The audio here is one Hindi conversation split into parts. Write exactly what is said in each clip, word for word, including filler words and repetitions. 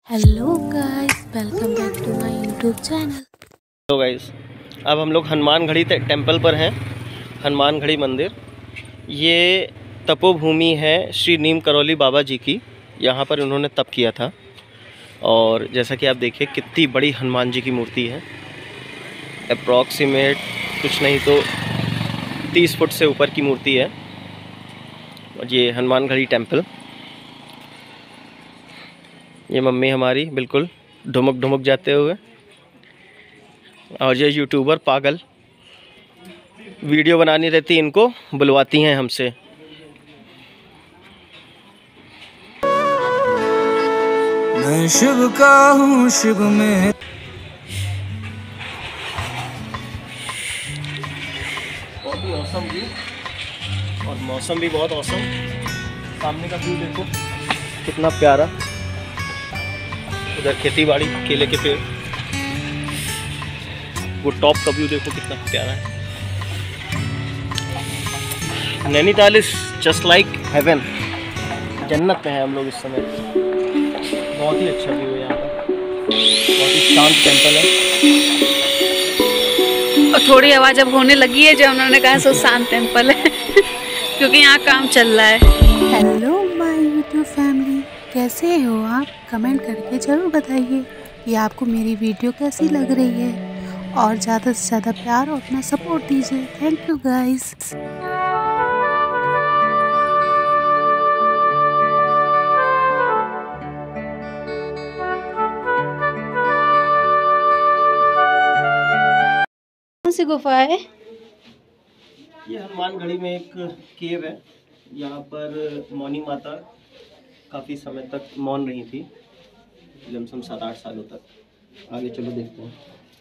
Hello guys, welcome back to my YouTube channel. Hello guys, अब हम लोग हनुमानगढ़ी टेम्पल पर हैं। हनुमानगढ़ी मंदिर, ये तपोभूमि है श्री नीम करौली बाबा जी की। यहाँ पर उन्होंने तप किया था। और जैसा कि आप देखिए कितनी बड़ी हनुमान जी की मूर्ति है। अप्रॉक्सीमेट कुछ नहीं तो तीस फुट से ऊपर की मूर्ति है। और ये हनुमानगढ़ी टेम्पल, ये मम्मी हमारी बिल्कुल ढुमक ढुमक जाते हुए, और ये यूट्यूबर पागल वीडियो बनानी रहती, इनको बुलवाती हैं हमसे। मैं शिव का हूँ, शिव में बहुत ही औसम व्यू, और मौसम भी बहुत औसम। सामने का व्यू देखो कितना प्यारा। उधर खेती बाड़ी, केले के पेड़, वो टॉप का व्यू देखो कितना प्यारा है। Nainital is just like heaven, जन्नत में है हम लोग इस समय। बहुत ही अच्छा व्यू है यहाँ का, बहुत ही शांत टेम्पल है। और थोड़ी आवाज़ अब होने लगी है जब उन्होंने कहा सो शांत टेम्पल है क्योंकि यहाँ काम चल रहा है। हेलो माय यूट्यूब फैमिली, कैसे हो आप? कमेंट करके ज़रूर बताइए कि आपको मेरी वीडियो कैसी लग रही है, और ज़्यादा से ज़्यादा प्यार और अपना सपोर्ट दीजिए। Thank you guys. कौन सी गुफा है? ये हनुमानगढ़ी में एक केव है। यहाँ पर मौनी माता काफ़ी समय तक मौन रही थी, लमसम सात आठ सालों तक। आगे चलो देखते हैं।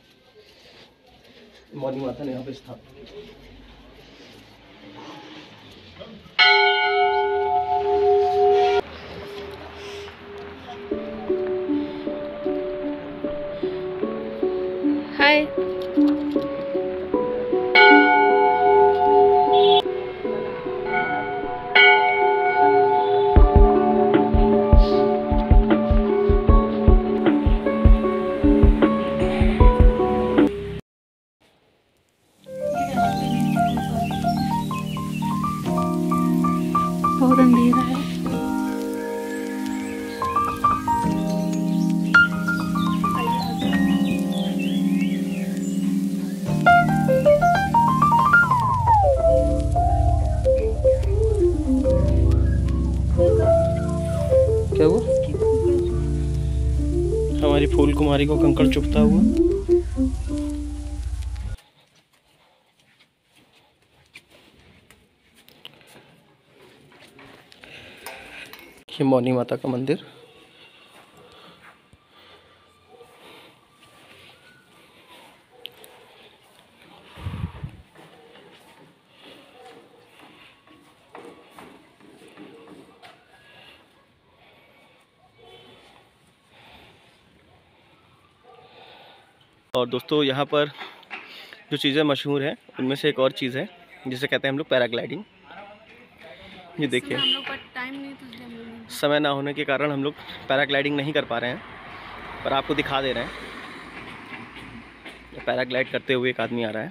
मौनी माता ने यहाँ पे स्थापित की। हाय, बहुत अंधेरा है। क्या हुआ? हमारी फूल कुमारी को कंकड़ चुभता हुआ। ये मौनी माता का मंदिर। और दोस्तों, यहाँ पर जो चीज़ें मशहूर हैं उनमें से एक और चीज़ है जिसे कहते हैं हम लोग पैराग्लाइडिंग। ये देखिए, समय ना होने के कारण हम लोग पैराग्लाइडिंग नहीं कर पा रहे हैं, पर आपको दिखा दे रहे हैं। पैराग्लाइड करते हुए एक आदमी आ रहा है,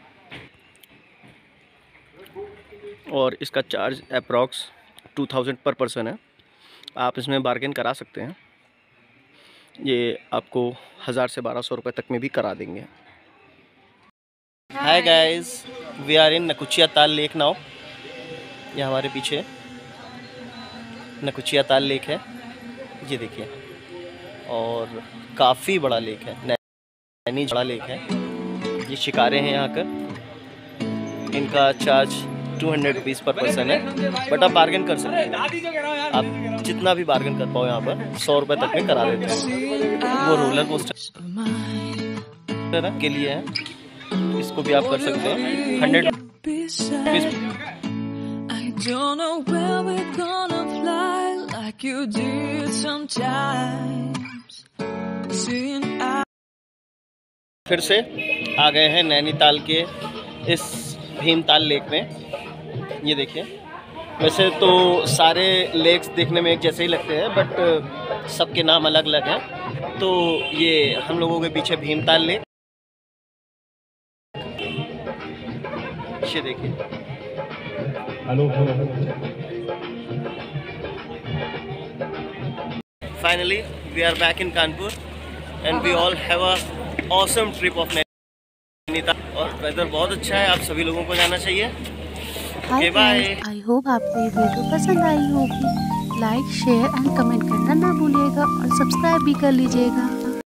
और इसका charge approx two thousand per person है। आप इसमें बार्गेन करा सकते हैं, ये आपको हज़ार से बारह सौ रुपये तक में भी करा देंगे। Hi guys, we are in Naukuchia Tal lake now. ये हमारे पीछे नकुचिया ताल लेक है, ये देखिए। और काफ़ी बड़ा लेक है, नैनी बड़ा लेक है। ये शिकारे हैं यहाँ कर। इनका charge two hundred rupees per person है, बट आप बार्गेन कर सकते हैं। आप जितना भी बार्गेन कर पाओ यहाँ पर सौ रुपये तक में करा देते हैं। वो रोलर कोस्टर के लिए है, इसको भी आप कर सकते हैं। हंड्रेड फिर से आ गए हैं नैनीताल के इस भीमताल लेक में। ये देखिए, वैसे तो सारे लेक्स देखने में एक जैसे ही लगते हैं, बट सबके नाम अलग अलग हैं। तो ये हम लोगों के पीछे भीमताल लेक, ये देखिए। Finally we are back in Kanpur and we all have a awesome trip of Nainital. और वेदर बहुत अच्छा है, आप सभी लोगों को जाना चाहिए। हाय फ्रेंड्स, आई होप आपको ये वीडियो पसंद आई होगी। लाइक शेयर एंड कमेंट करना ना भूलिएगा और सब्सक्राइब भी कर लीजिएगा।